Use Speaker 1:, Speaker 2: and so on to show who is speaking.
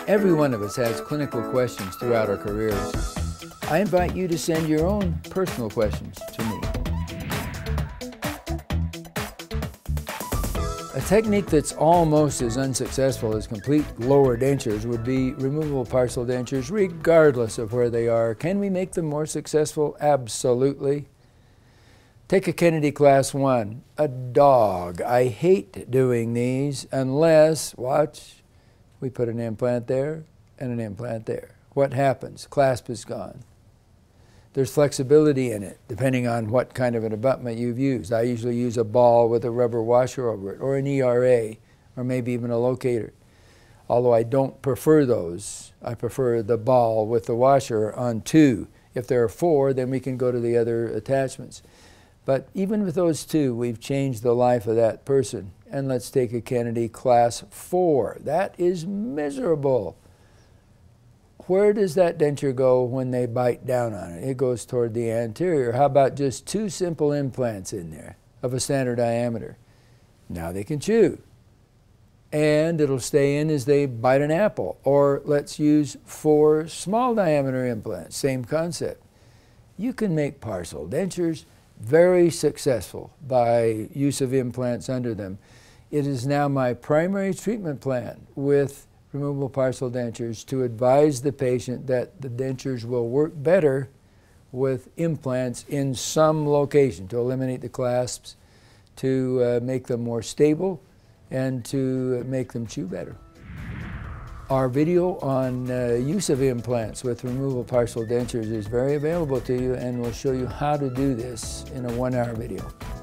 Speaker 1: Every one of us has clinical questions throughout our careers. I invite you to send your own personal questions to me. A technique that's almost as unsuccessful as complete lower dentures would be removable partial dentures, regardless of where they are. Can we make them more successful? Absolutely. Take a Kennedy Class 1, a dog. I hate doing these unless, watch, we put an implant there and an implant there. What happens? Clasp is gone. There's flexibility in it, depending on what kind of an abutment you've used. I usually use a ball with a rubber washer over it, or an ERA, or maybe even a locator. Although I don't prefer those. I prefer the ball with the washer on 2. If there are 4, then we can go to the other attachments. But even with those 2, we've changed the life of that person. And let's take a Kennedy Class 4. That is miserable. Where does that denture go when they bite down on it? It goes toward the anterior. How about just 2 simple implants in there of a standard diameter? Now they can chew. And it'll stay in as they bite an apple. Or let's use 4 small diameter implants. Same concept. You can make partial dentures very successful by use of implants under them. It is now my primary treatment plan with removable partial dentures to advise the patient that the dentures will work better with implants in some location, to eliminate the clasps, to make them more stable, and to make them chew better. Our video on use of implants with removable partial dentures is very available to you, and we'll show you how to do this in a 1-hour video.